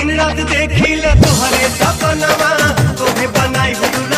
दिन रात देखी ले तुहरे सपनवा तोहे बनाई